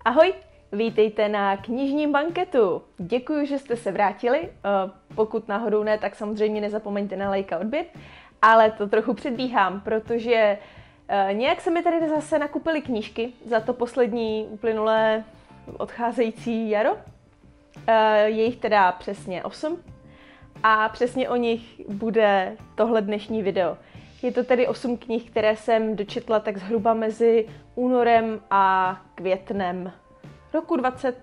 Ahoj, vítejte na knižním banketu. Děkuji, že jste se vrátili. Pokud náhodou ne, tak samozřejmě nezapomeňte na like a odběr. Ale to trochu předbíhám, protože nějak se mi tady zase nakupily knížky za to poslední uplynulé odcházející jaro. Je jich teda přesně 8 a přesně o nich bude tohle dnešní video. Je to tedy 8 knih, které jsem dočetla tak zhruba mezi únorem a květnem roku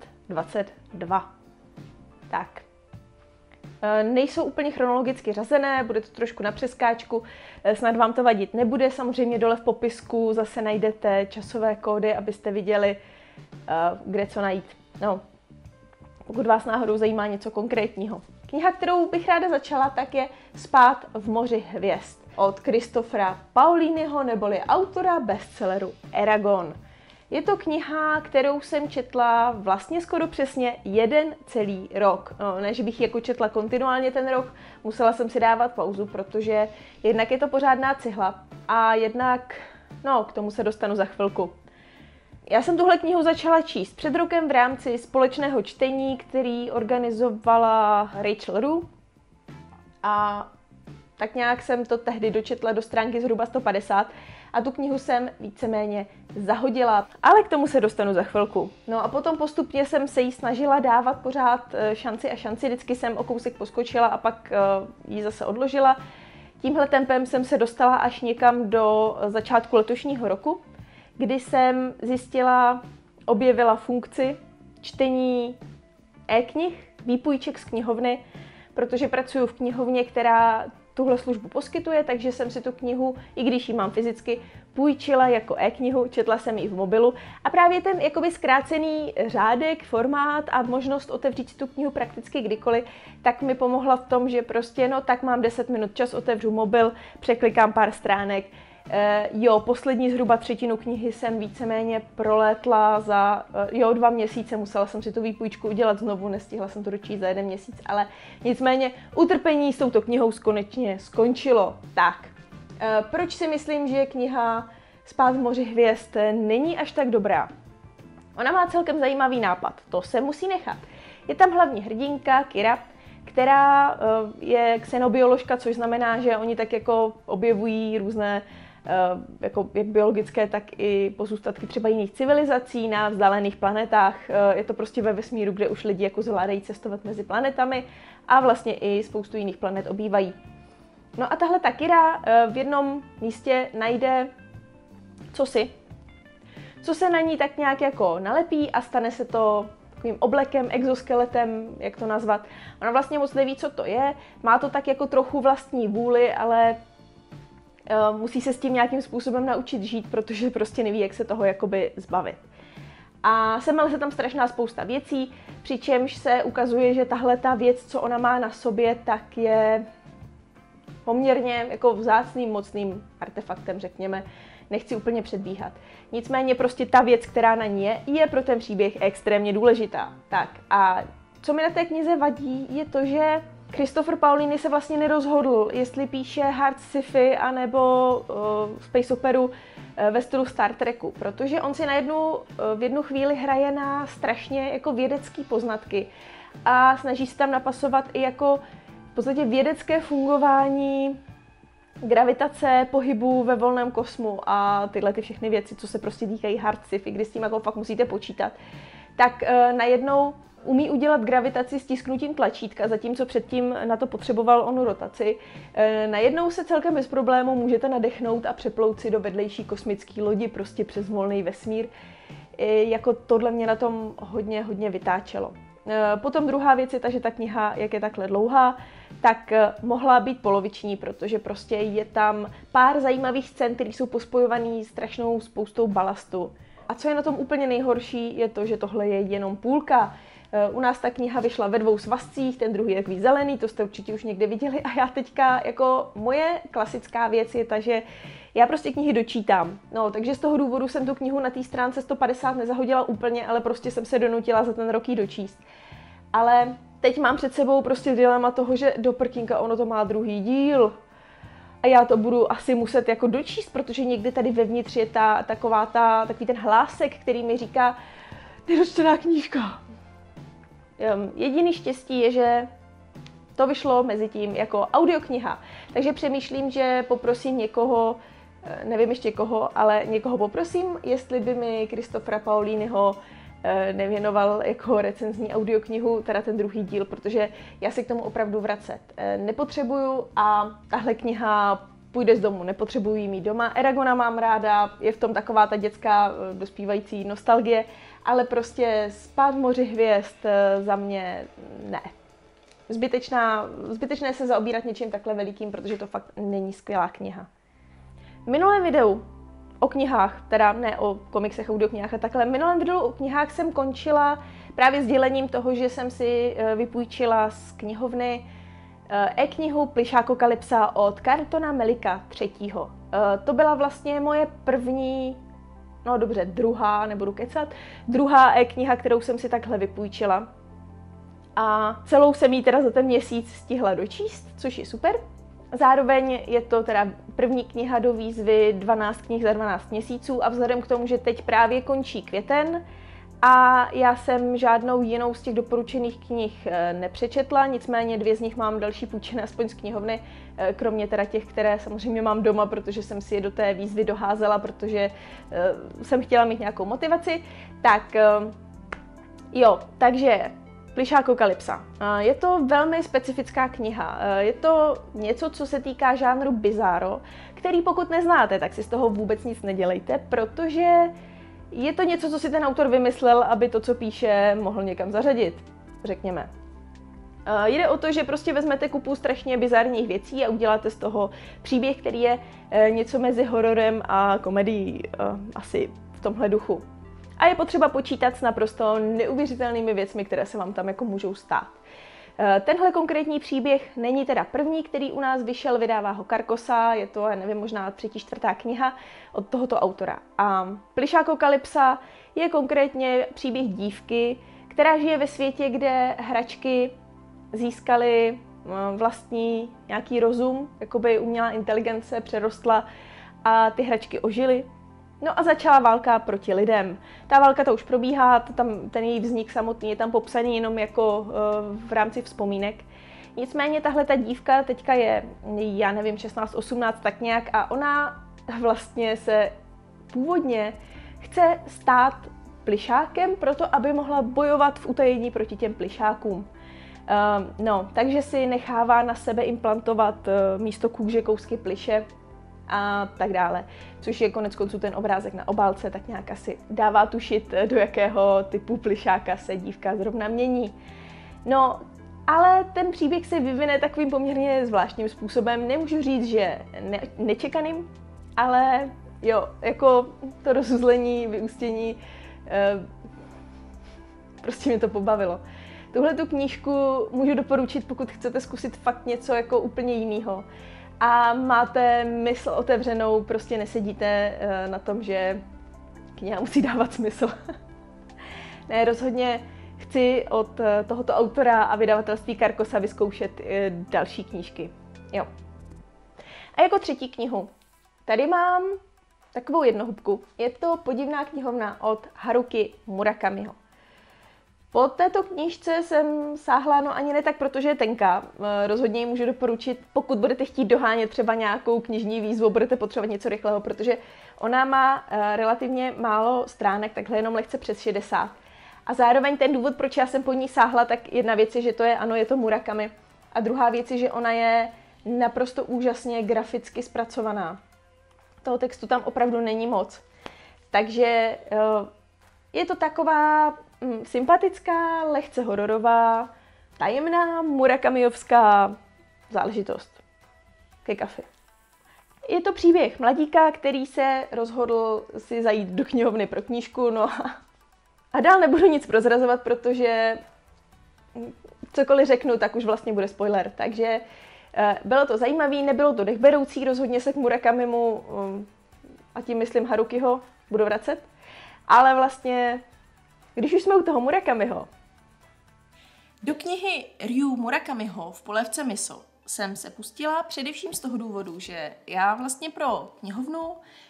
2022. Tak. Nejsou úplně chronologicky řazené, bude to trošku na přeskáčku, snad vám to vadit nebude. Samozřejmě dole v popisku zase najdete časové kódy, abyste viděli, kde co najít. No, pokud vás náhodou zajímá něco konkrétního. Kniha, kterou bych ráda začala, tak je Spát v moři hvězd od Christophera Paoliniho, neboli autora bestselleru Eragon. Je to kniha, kterou jsem četla vlastně skoro přesně jeden celý rok. No, ne, že bych ji jako četla kontinuálně ten rok, musela jsem si dávat pauzu, protože jednak je to pořádná cihla a jednak, no, k tomu se dostanu za chvilku. Já jsem tuhle knihu začala číst před rokem v rámci společného čtení, který organizovala Rachel Ru. A tak nějak jsem to tehdy dočetla do stránky zhruba 150 a tu knihu jsem víceméně zahodila, ale k tomu se dostanu za chvilku. No a potom postupně jsem se jí snažila dávat pořád šanci a šanci, vždycky jsem o kousek poskočila a pak ji zase odložila. Tímhle tempem jsem se dostala až někam do začátku letošního roku, kdy jsem objevila funkci čtení e-knih, výpůjček z knihovny, protože pracuji v knihovně, která tuhle službu poskytuje, takže jsem si tu knihu, i když ji mám fyzicky, půjčila jako e-knihu, četla jsem ji v mobilu a právě ten jakoby zkrácený řádek, formát a možnost otevřít si tu knihu prakticky kdykoliv, tak mi pomohla v tom, že prostě no tak mám 10 minut čas, otevřu mobil, překlikám pár stránek. Poslední zhruba třetinu knihy jsem víceméně prolétla za 2 měsíce, musela jsem si tu výpůjčku udělat znovu, nestihla jsem to dočíst za 1 měsíc, ale nicméně utrpení s touto knihou konečně skončilo. Tak, proč si myslím, že kniha Spát v moři hvězd není až tak dobrá? Ona má celkem zajímavý nápad, to se musí nechat. Je tam hlavní hrdinka Kira, která je xenobioložka, což znamená, že oni tak jako objevují různé jako jak biologické, tak i pozůstatky třeba jiných civilizací na vzdálených planetách. Je to prostě ve vesmíru, kde už lidi jako zvládají cestovat mezi planetami a vlastně i spoustu jiných planet obývají. No a tahle Kira v jednom místě najde co se na ní tak nějak jako nalepí a stane se to takovým oblekem, exoskeletem, jak to nazvat. Ona vlastně moc neví, co to je, má to tak jako trochu vlastní vůli, ale musí se s tím nějakým způsobem naučit žít, protože prostě neví, jak se toho jakoby zbavit. A semele se tam strašná spousta věcí, přičemž se ukazuje, že tahle ta věc, co ona má na sobě, tak je poměrně jako vzácným, mocným artefaktem, řekněme. Nechci úplně předbíhat. Nicméně prostě ta věc, která na ní je pro ten příběh extrémně důležitá. Tak a co mi na té knize vadí, je to, že Christopher Paolini se vlastně nerozhodl, jestli píše hard sci-fi anebo space operu ve stylu Star Treku, protože on si v jednu chvíli hraje na strašně jako vědecké poznatky a snaží se tam napasovat i jako v podstatě vědecké fungování gravitace, pohybu ve volném kosmu a tyhle ty všechny věci, co se prostě týkají hard sci-fi, kdy s tím jako fakt musíte počítat, tak najednou umí udělat gravitaci stisknutím tlačítka, zatímco předtím na to potřeboval onu rotaci. Najednou se celkem bez problému můžete nadechnout a přeplout si do vedlejší kosmické lodi prostě přes volný vesmír. Jako tohle mě na tom hodně vytáčelo. Potom druhá věc je ta, že ta kniha, jak je takhle dlouhá, tak mohla být poloviční, protože prostě je tam pár zajímavých scén, které jsou pospojované strašnou spoustou balastu. A co je na tom úplně nejhorší, je to, že tohle je jenom půlka. U nás ta kniha vyšla ve 2 svazcích, ten druhý je takový zelený, to jste určitě už někde viděli a já teďka, jako moje klasická věc je ta, že já prostě knihy dočítám. No, takže z toho důvodu jsem tu knihu na té stránce 150 nezahodila úplně, ale prostě jsem se donutila za ten rok ji dočíst. Ale teď mám před sebou prostě dilema toho, že do prkínka ono to má druhý díl. A já to budu asi muset jako dočíst, protože někdy tady vevnitř je takový ten hlásek, který mi říká, nedočtená knížka. Jediný štěstí je, že to vyšlo mezi tím jako audiokniha. Takže přemýšlím, že poprosím někoho, nevím ještě koho, ale někoho poprosím, jestli by mi Christofera Paoliniho nevěnoval jako recenzní audioknihu, teda ten druhý díl, protože já se k tomu opravdu vracet nepotřebuju a tahle kniha půjde z domu, nepotřebuji jí mít doma. Eragona mám ráda, je v tom taková ta dětská dospívající nostalgie, ale prostě Spát v moři hvězd za mě ne. Zbytečné se zaobírat něčím takhle velikým, protože to fakt není skvělá kniha. V minulém videu o knihách, teda ne o komiksech, audioknihách a takhle, v minulém videu o knihách jsem končila právě sdělením toho, že jsem si vypůjčila z knihovny e-knihu Plyšákokalypsa od Carltona Melika III. To byla vlastně moje první, no dobře, druhá, nebudu kecat, druhá e-kniha, kterou jsem si takhle vypůjčila. A celou jsem ji teda za ten měsíc stihla dočíst, což je super. Zároveň je to teda první kniha do výzvy 12 knih za 12 měsíců a vzhledem k tomu, že teď právě končí květen a já jsem žádnou jinou z těch doporučených knih nepřečetla, nicméně 2 z nich mám další půjčené aspoň z knihovny, kromě teda těch, které samozřejmě mám doma, protože jsem si je do té výzvy doházela, protože jsem chtěla mít nějakou motivaci. Tak jo, takže Plyšákokalypsa. Je to velmi specifická kniha. Je to něco, co se týká žánru bizarro, který pokud neznáte, tak si z toho vůbec nic nedělejte, protože je to něco, co si ten autor vymyslel, aby to, co píše, mohl někam zařadit, řekněme. Jde o to, že prostě vezmete kupu strašně bizarních věcí a uděláte z toho příběh, který je něco mezi hororem a komedií, asi v tomhle duchu. A je potřeba počítat s naprosto neuvěřitelnými věcmi, které se vám tam jako můžou stát. Tenhle konkrétní příběh není teda první, který u nás vyšel, vydává ho Carcosa, je to, nevím, možná 3., 4. kniha od tohoto autora. A Plyšákokalypsa je konkrétně příběh dívky, která žije ve světě, kde hračky získaly vlastní nějaký rozum, jakoby umělá inteligence přerostla a ty hračky ožily. No a začala válka proti lidem. Ta válka to už probíhá, ten její vznik samotný je tam popsaný jenom jako v rámci vzpomínek. Nicméně tahle ta dívka teďka je, já nevím, 16, 18 tak nějak a ona vlastně se původně chce stát plyšákem proto, aby mohla bojovat v utajení proti těm plyšákům. No, takže si nechává na sebe implantovat místo kůže kousky plyše a tak dále, což je konec konců ten obrázek na obálce, tak nějak asi dává tušit, do jakého typu plyšáka se dívka zrovna mění. No, ale ten příběh se vyvine takovým poměrně zvláštním způsobem, nemůžu říct, že nečekaným, ale jo, jako to rozuzlení, vyústění, prostě mě to pobavilo. Tuhletu knížku můžu doporučit, pokud chcete zkusit fakt něco jako úplně jiného. A máte mysl otevřenou, prostě nesedíte na tom, že kniha musí dávat smysl. Ne, rozhodně chci od tohoto autora a vydavatelství Carcosa vyzkoušet další knížky. Jo. A jako 3. knihu. Tady mám takovou jednohubku. Je to Podivná knihovna od Haruki Murakamiho. Po této knížce jsem sáhla, no ani ne tak, protože je tenká. Rozhodně ji můžu doporučit, pokud budete chtít dohánět třeba nějakou knižní výzvu, budete potřebovat něco rychlého, protože ona má relativně málo stránek, takhle jenom lehce přes 60. A zároveň ten důvod, proč já jsem po ní sáhla, tak jedna věc je, že to je, ano, je to Murakami. A druhá věc je, že ona je naprosto úžasně graficky zpracovaná. Toho textu tam opravdu není moc. Takže je to taková sympatická, lehce hororová, tajemná murakamiovská záležitost ke kafi. Je to příběh mladíka, který se rozhodl si zajít do knihovny pro knížku, no a dál nebudu nic prozrazovat, protože cokoliv řeknu, tak už vlastně bude spoiler. Takže bylo to zajímavé, nebylo to dechberoucí, rozhodně se k Murakamimu, a tím myslím Harukiho, budu vracet, ale vlastně když už jsme u toho Murakamiho. Do knihy Ryu Murakamiho V polévce miso jsem se pustila především z toho důvodu, že já vlastně pro knihovnu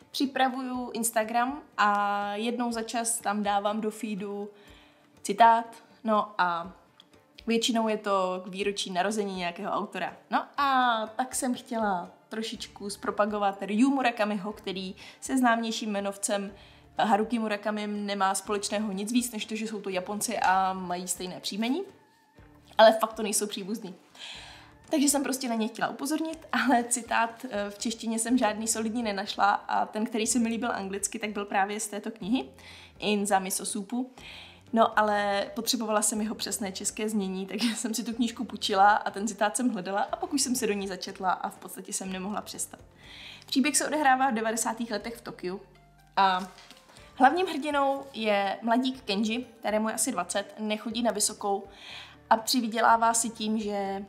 připravuju Instagram a jednou za čas tam dávám do feedu citát, no a většinou je to k výročí narození nějakého autora. No a tak jsem chtěla trošičku zpropagovat Ryu Murakamiho, který se známějším jmenovcem Haruki Murakamim nemá společného nic víc, než to, že jsou to Japonci a mají stejné příjmení, ale fakt to nejsou příbuzní. Takže jsem prostě na ně chtěla upozornit, ale citát v češtině jsem žádný solidní nenašla a ten, který se mi líbil anglicky, tak byl právě z této knihy In za miso soupu. No ale potřebovala jsem jeho přesné české znění, takže jsem si tu knížku půjčila a ten citát jsem hledala a pak už jsem se do ní začetla a v podstatě jsem nemohla přestat. Příběh se odehrává v 90. letech v Tokiu a hlavním hrdinou je mladík Kenji, kterému je asi 20, nechodí na vysokou a přivydělává si tím, že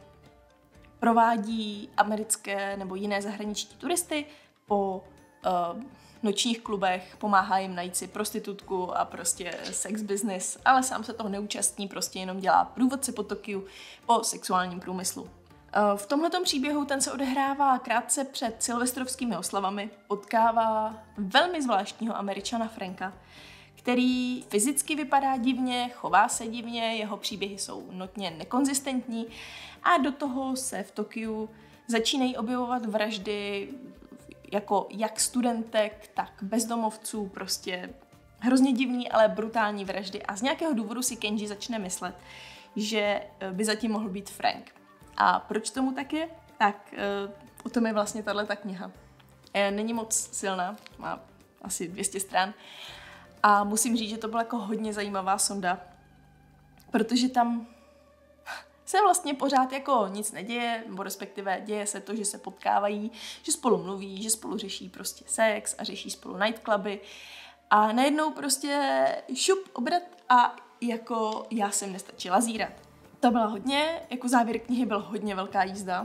provádí americké nebo jiné zahraniční turisty po nočních klubech, pomáhá jim najít si prostitutku a prostě sex business, ale sám se toho neúčastní, prostě jenom dělá průvodce po Tokiu po sexuálním průmyslu. V tomhletom příběhu ten se odehrává krátce před silvestrovskými oslavami, potkává velmi zvláštního Američana Franka, který fyzicky vypadá divně, chová se divně, jeho příběhy jsou notně nekonzistentní a do toho se v Tokiu začínají objevovat vraždy jako jak studentek, tak bezdomovců, prostě hrozně divný, ale brutální vraždy a z nějakého důvodu si Kenji začne myslet, že by zatím mohl být Frank. A proč tomu tak je? Tak o tom je vlastně tato kniha. Není moc silná, má asi 200 stran a musím říct, že to byla jako hodně zajímavá sonda, protože tam se vlastně pořád jako nic neděje, nebo respektive děje se to, že se potkávají, že spolu mluví, že spolu řeší prostě sex a řeší spolu nightcluby a najednou prostě šup, obrat a jako já jsem nestačila zírat. To bylo hodně, jako závěr knihy byl hodně velká jízda,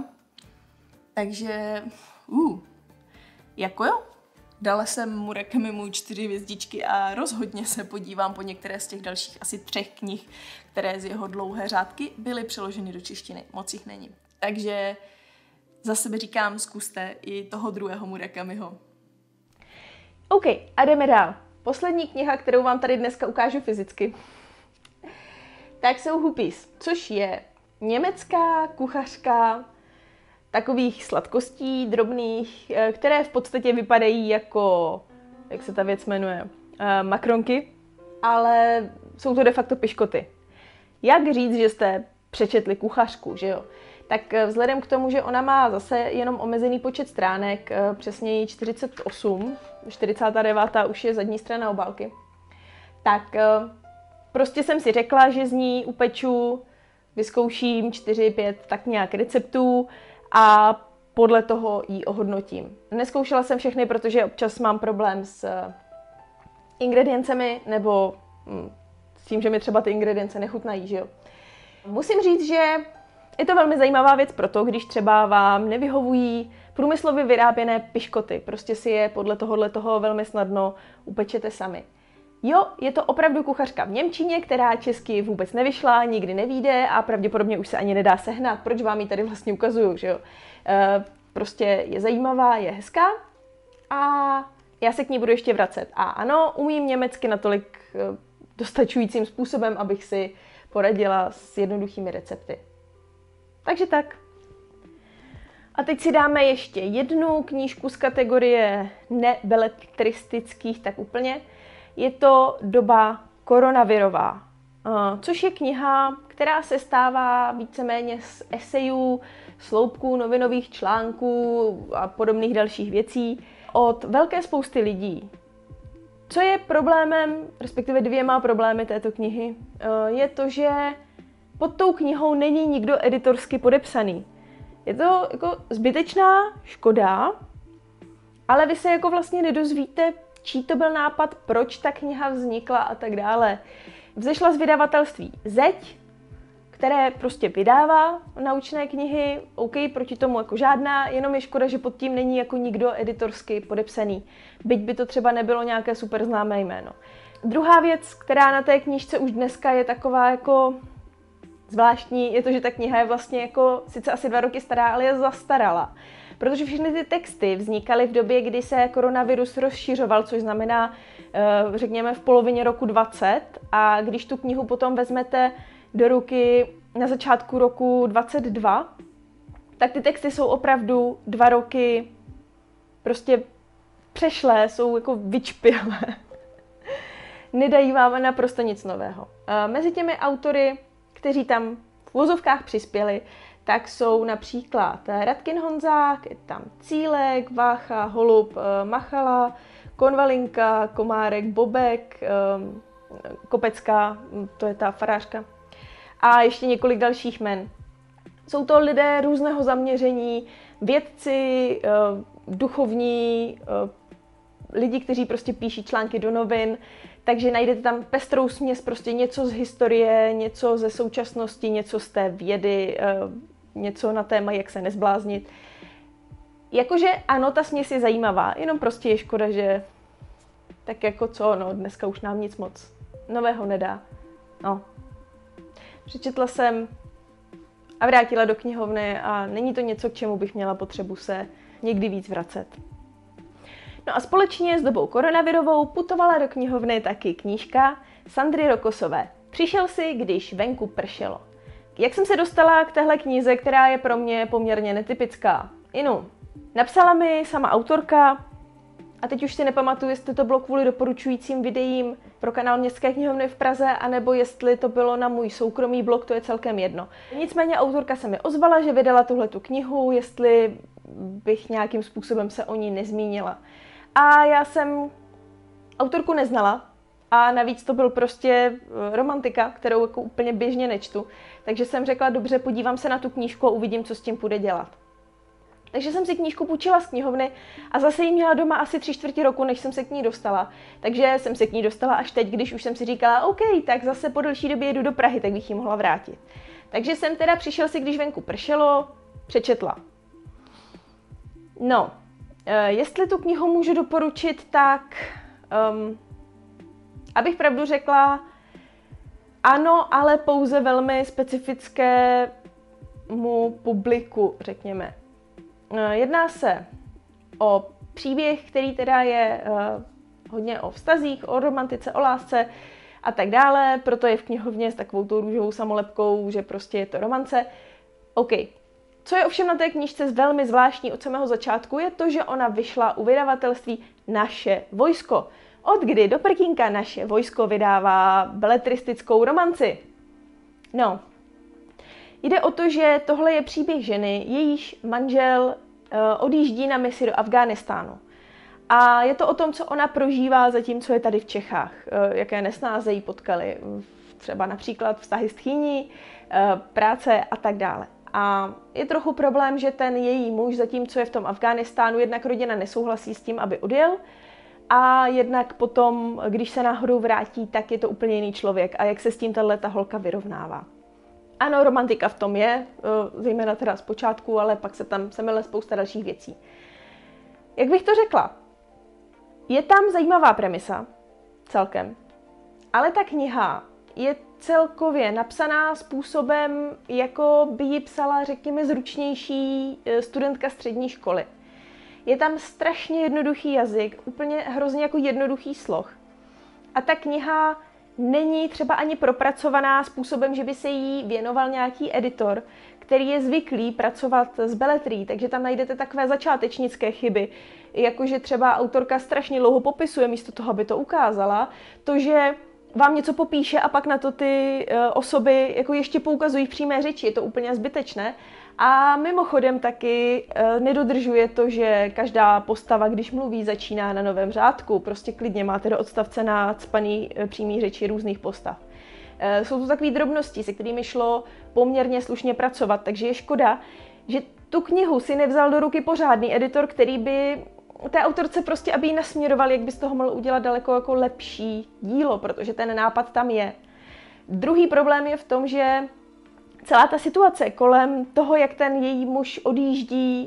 takže jako jo. Dala jsem Murakamimu 4 hvězdičky a rozhodně se podívám po některé z těch dalších asi 3 knih, které z jeho dlouhé řádky byly přeloženy do češtiny. Moc jich není. Takže za sebe říkám, zkuste i toho druhého Murakamiho. OK, a jdeme dál. Poslední kniha, kterou vám tady dneska ukážu fyzicky, tak jsou Huppies, což je německá kuchařka takových sladkostí drobných, které v podstatě vypadají jako, jak se ta věc jmenuje, makronky, ale jsou to de facto piškoty. Jak říct, že jste přečetli kuchařku, že jo? Tak vzhledem k tomu, že ona má zase jenom omezený počet stránek, přesněji 48, 49. už je zadní strana obálky, tak prostě jsem si řekla, že z ní upeču, vyzkouším 4-5 tak nějak receptů a podle toho ji ohodnotím. Nezkoušela jsem všechny, protože občas mám problém s ingrediencemi nebo s tím, že mi třeba ty ingredience nechutnají, že jo. Musím říct, že je to velmi zajímavá věc proto, když třeba vám nevyhovují průmyslově vyráběné piškoty. Prostě si je podle toho velmi snadno upečete sami. Jo, je to opravdu kuchařka v němčině, která česky vůbec nevyšla, nikdy nevyjde a pravděpodobně už se ani nedá sehnat. Proč vám ji tady vlastně ukazuju, že jo? Prostě je zajímavá, je hezká a já se k ní budu ještě vracet. A ano, umím německy natolik dostačujícím způsobem, abych si poradila s jednoduchými recepty. Takže tak. A teď si dáme ještě jednu knížku z kategorie nebeletristických, tak úplně. Je to doba koronavirová, což je kniha, která se stává víceméně z esejů, sloupků, novinových článků a podobných dalších věcí od velké spousty lidí. Co je problémem, respektive 2 problémy této knihy, je to, že pod tou knihou není nikdo editorsky podepsaný. Je to jako zbytečná škoda, ale vy se jako vlastně nedozvíte, čí to byl nápad, proč ta kniha vznikla a tak dále. Vzešla z vydavatelství Zeď, které prostě vydává naučné knihy, OK, proti tomu jako žádná, jenom je škoda, že pod tím není jako nikdo editorsky podepsaný, byť by to třeba nebylo nějaké super známé jméno. Druhá věc, která na té knížce už dneska je taková jako zvláštní, je to, že ta kniha je vlastně jako sice asi 2 roky stará, ale je zastarala. protože všechny ty texty vznikaly v době, kdy se koronavirus rozšiřoval, což znamená, řekněme, v polovině roku 20. A když tu knihu potom vezmete do ruky na začátku roku 22, tak ty texty jsou opravdu 2 roky prostě přešlé, jsou jako vyčpělé. Nedají vám naprosto nic nového. Mezi těmi autory, kteří tam v uvozovkách přispěli, tak jsou například Radkin Honzák, je tam Cílek, Vácha, Holub, Machala, Konvalinka, Komárek, Bobek, Kopecká, to je ta farářka, a ještě několik dalších jmen. Jsou to lidé různého zaměření, vědci, duchovní, lidi, kteří prostě píší články do novin, takže najdete tam pestrou směs, prostě něco z historie, něco ze současnosti, něco z té vědy, něco na téma, jak se nezbláznit. Jakože ano, ta směs je zajímavá, jenom prostě je škoda, že tak jako co, no dneska už nám nic moc nového nedá. No. Přečetla jsem a vrátila do knihovny a není to něco, k čemu bych měla potřebu se někdy víc vracet. No a společně s dobou koronavirovou putovala do knihovny taky knížka Sandry Rokosové. Přišel si, když venku pršelo. Jak jsem se dostala k téhle knize, která je pro mě poměrně netypická? Inu, napsala mi sama autorka, a teď už si nepamatuju, jestli to bylo kvůli doporučujícím videím pro kanál Městské knihovny v Praze, anebo jestli to bylo na můj soukromý blog, to je celkem jedno. Nicméně autorka se mi ozvala, že vydala tuhletu knihu, jestli bych nějakým způsobem se o ní nezmínila. A já jsem autorku neznala a navíc to byl prostě romantika, kterou jako úplně běžně nečtu. Takže jsem řekla, dobře, podívám se na tu knížku a uvidím, co s tím půjde dělat. Takže jsem si knížku půjčila z knihovny a zase ji měla doma asi 3/4 roku, než jsem se k ní dostala. Takže jsem se k ní dostala až teď, když už jsem si říkala, OK, tak zase po delší době jedu do Prahy, tak bych ji mohla vrátit. Takže jsem teda přišel si, když venku pršelo, přečetla. No, jestli tu knihu můžu doporučit, tak abych pravdu řekla, ano, ale pouze velmi specifickému publiku, řekněme. Jedná se o příběh, který teda je hodně o vztazích, o romantice, o lásce a tak dále, proto je v knihovně s takovou tou růžovou samolepkou, že prostě je to romance. OK. Co je ovšem na té knížce velmi zvláštní od samého začátku, je to, že ona vyšla u vydavatelství Naše vojsko. Od kdy do prkínka Naše vojsko vydává beletristickou romanci? No, jde o to, že tohle je příběh ženy, jejíž manžel odjíždí na misi do Afghánistánu. A je to o tom, co ona prožívá zatímco je tady v Čechách, jaké nesnáze jí potkaly, třeba například vztahy s tchýní, práce a tak dále. A je trochu problém, že ten její muž, zatímco je v tom Afghánistánu, jednak rodina nesouhlasí s tím, aby odjel, a jednak potom, když se náhodou vrátí, tak je to úplně jiný člověk a jak se s tím tato holka vyrovnává. Ano, romantika v tom je, zejména teda z počátku, ale pak se tam semele spousta dalších věcí. Jak bych to řekla? Je tam zajímavá premisa, celkem, ale ta kniha je celkově napsaná způsobem, jako by ji psala, řekněme, zručnější studentka střední školy. Je tam strašně jednoduchý jazyk, úplně hrozně jako jednoduchý sloh. A ta kniha není třeba ani propracovaná způsobem, že by se jí věnoval nějaký editor, který je zvyklý pracovat s beletrií, takže tam najdete takové začátečnické chyby, jakože třeba autorka strašně dlouho popisuje místo toho, aby to ukázala, to, že vám něco popíše a pak na to ty osoby jako ještě poukazují v přímé řeči, je to úplně zbytečné. A mimochodem taky nedodržuje to, že každá postava, když mluví, začíná na novém řádku. Prostě klidně máte do odstavce nacpaný přímý řeči různých postav. Jsou to takové drobnosti, se kterými šlo poměrně slušně pracovat, takže je škoda, že tu knihu si nevzal do ruky pořádný editor, který by té autorce prostě, aby ji nasměroval, jak by z toho mohl udělat daleko jako lepší dílo, protože ten nápad tam je. Druhý problém je v tom, že celá ta situace kolem toho, jak ten její muž odjíždí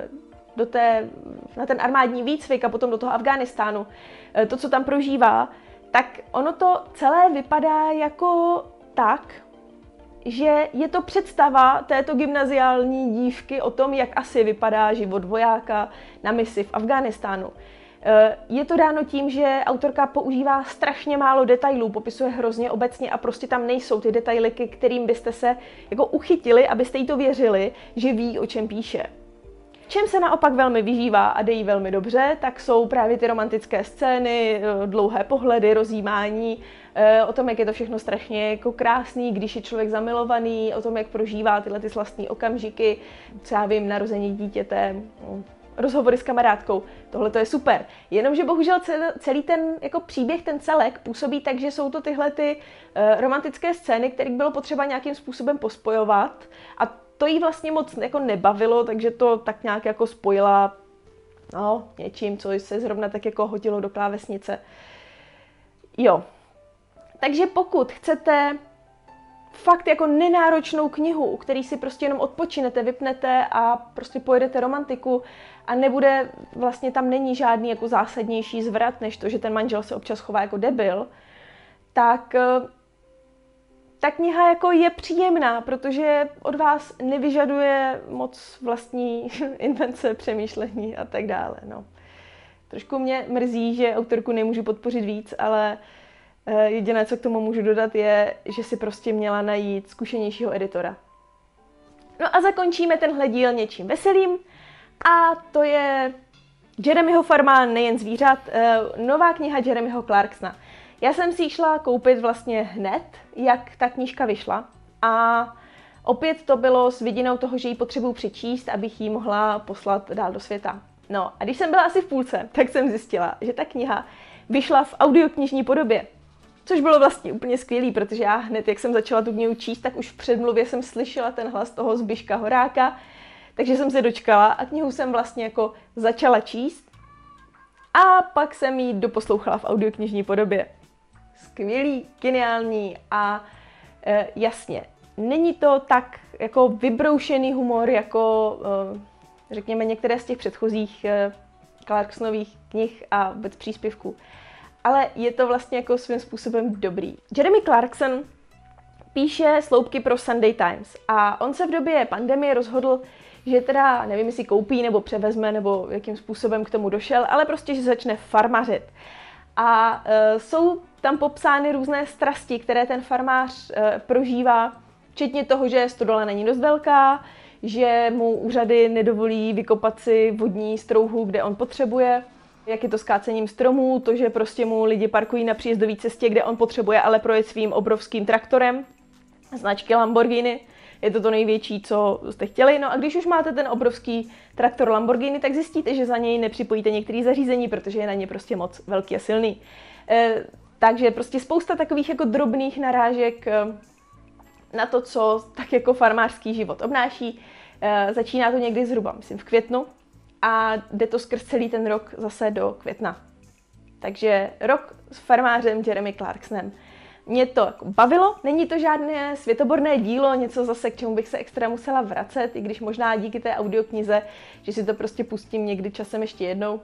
na ten armádní výcvik a potom do toho Afghánistánu, to, co tam prožívá, tak ono to celé vypadá jako tak, že je to představa této gymnaziální dívky o tom, jak asi vypadá život vojáka na misi v Afghánistánu. Je to dáno tím, že autorka používá strašně málo detailů, popisuje hrozně obecně a prostě tam nejsou ty detaily, ke kterým byste se jako uchytili, abyste jí to věřili, že ví, o čem píše. Čem se naopak velmi vyžívá a dejí velmi dobře, tak jsou právě ty romantické scény, dlouhé pohledy, rozjímání, o tom, jak je to všechno strašně jako krásný, když je člověk zamilovaný, o tom, jak prožívá tyhle ty slastné okamžiky, co já vím, narození dítěte, rozhovory s kamarádkou. Tohle to je super. Jenomže bohužel celý ten jako příběh, ten celek působí tak, že jsou to tyhle ty romantické scény, které bylo potřeba nějakým způsobem pospojovat a to jí vlastně moc jako nebavilo, takže to tak nějak jako spojila něčím, co se zrovna tak jako hodilo do klávesnice. Jo. Takže pokud chcete fakt jako nenáročnou knihu, u který si prostě jenom odpočinete, vypnete a prostě pojedete romantiku a nebude, vlastně tam není žádný jako zásadnější zvrat, než to, že ten manžel se občas chová jako debil, tak ta kniha jako je příjemná, protože od vás nevyžaduje moc vlastní invence, přemýšlení a tak dále. No. Trošku mě mrzí, že autorku nemůžu podpořit víc, ale jediné, co k tomu můžu dodat, je, že si prostě měla najít zkušenějšího editora. No a zakončíme tenhle díl něčím veselým a to je Jeremyho farma nejen zvířat, nová kniha Jeremyho Clarksona. Já jsem si ji šla koupit vlastně hned, jak ta knížka vyšla a opět to bylo s vidinou toho, že ji potřebuji přečíst, abych ji mohla poslat dál do světa. No a když jsem byla asi v půlce, tak jsem zjistila, že ta kniha vyšla v audioknižní podobě. Což bylo vlastně úplně skvělý, protože já hned, jak jsem začala tu knihu číst, tak už v předmluvě jsem slyšela ten hlas toho Zbyška Horáka, takže jsem se dočkala a knihu jsem vlastně jako začala číst a pak jsem ji doposlouchala v audioknižní podobě. Skvělý, geniální a jasně, není to tak jako vybroušený humor, jako řekněme některé z těch předchozích Clarksonových knih a vůbec příspěvků. Ale je to vlastně jako svým způsobem dobrý. Jeremy Clarkson píše sloupky pro Sunday Times a on se v době pandemie rozhodl, že teda, nevím, jestli koupí nebo převezme, nebo jakým způsobem k tomu došel, ale prostě, že začne farmařit. A jsou tam popsány různé strasti, které ten farmář prožívá, včetně toho, že stodola není dost velká, že mu úřady nedovolí vykopat si vodní strouhu, kde on potřebuje, jak je to s kácením stromů, to, že prostě mu lidi parkují na příjezdové cestě, kde on potřebuje ale projet svým obrovským traktorem, značky Lamborghini, je to to největší, co jste chtěli. No a když už máte ten obrovský traktor Lamborghini, tak zjistíte, že za něj nepřipojíte některé zařízení, protože je na ně prostě moc velký a silný. Takže prostě spousta takových jako drobných narážek na to, co tak jako farmářský život obnáší. Začíná to někdy zhruba, myslím, v květnu a jde to skrz celý ten rok zase do května. Takže rok s farmářem Jeremy Clarksonem. Mě to jako bavilo, není to žádné světoborné dílo, něco zase, k čemu bych se extra musela vracet, i když možná díky té audioknize, že si to prostě pustím někdy časem ještě jednou.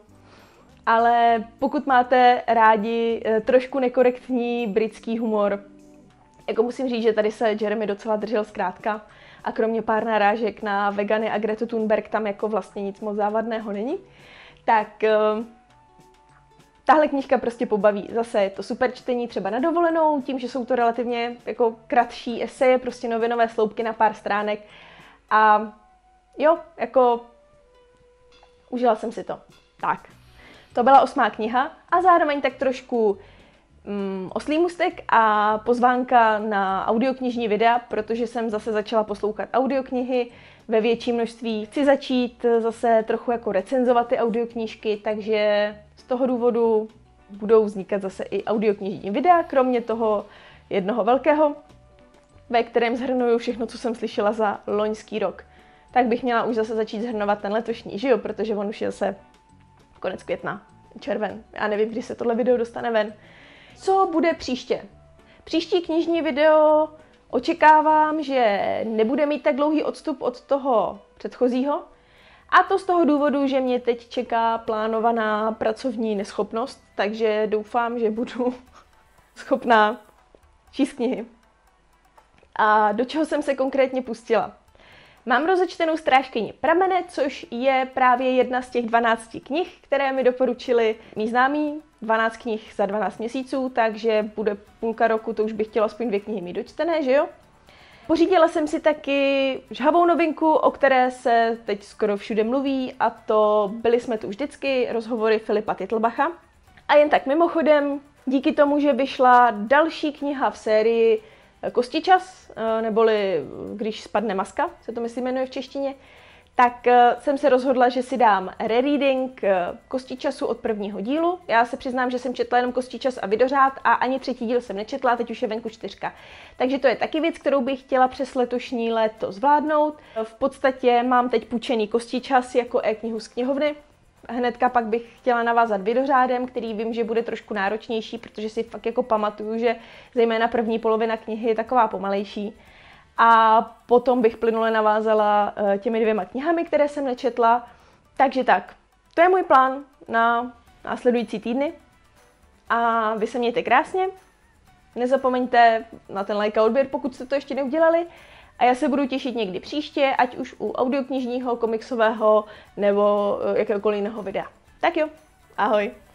Ale pokud máte rádi trošku nekorektní britský humor, jako musím říct, že tady se Jeremy docela držel zkrátka a kromě pár narážek na vegany a Gretu Thunberg tam jako vlastně nic moc závadného není, tak tahle knížka prostě pobaví. Zase je to super čtení třeba na dovolenou, tím, že jsou to relativně jako kratší eseje, prostě novinové sloupky na pár stránek a jo, jako užila jsem si to. Tak, to byla 8. kniha a zároveň tak trošku oslý můstek a pozvánka na audioknižní videa, protože jsem zase začala poslouchat audioknihy ve větší množství. Chci začít zase trochu jako recenzovat ty audioknížky, takže z toho důvodu budou vznikat zase i audioknižní videa, kromě toho jednoho velkého, ve kterém shrnuju všechno, co jsem slyšela za loňský rok. Tak bych měla už zase začít shrnovat ten letošní, že jo, protože on už je zase konec května, červen. Já nevím, kdy se tohle video dostane ven. Co bude příště? Příští knižní video očekávám, že nebude mít tak dlouhý odstup od toho předchozího. A to z toho důvodu, že mě teď čeká plánovaná pracovní neschopnost, takže doufám, že budu schopná číst knihy. A do čeho jsem se konkrétně pustila? Mám rozečtenou Strážkyni pramene, což je právě jedna z těch 12 knih, které mi doporučili mý známí. 12 knih za 12 měsíců, takže bude půlka roku, to už bych chtěla aspoň 2 knihy mít dočtené, že jo? Pořídila jsem si taky žhavou novinku, o které se teď skoro všude mluví, a to Byli jsme tu vždycky, rozhovory Filipa Titlbacha. A jen tak mimochodem, díky tomu, že vyšla další kniha v sérii Kostičas, neboli Když spadne maska, se to myslím jmenuje v češtině, tak jsem se rozhodla, že si dám rereading Kostičasu od prvního dílu. Já se přiznám, že jsem četla jenom Kostičas a Vidořád a ani 3. díl jsem nečetla, teď už je venku 4. Takže to je taky věc, kterou bych chtěla přes letošní léto zvládnout. V podstatě mám teď půjčený Kostičas jako e-knihu z knihovny. Hnedka pak bych chtěla navázat Vidořádem, který vím, že bude trošku náročnější, protože si fakt jako pamatuju, že zejména první polovina knihy je taková pomalejší. A potom bych plynule navázala těmi 2 knihami, které jsem nečetla. Takže tak, to je můj plán na následující týdny. A vy se mějte krásně. Nezapomeňte na ten like a odběr, pokud jste to ještě neudělali. A já se budu těšit někdy příště, ať už u audioknižního, komiksového nebo jakéhokoliv jiného videa. Tak jo, ahoj!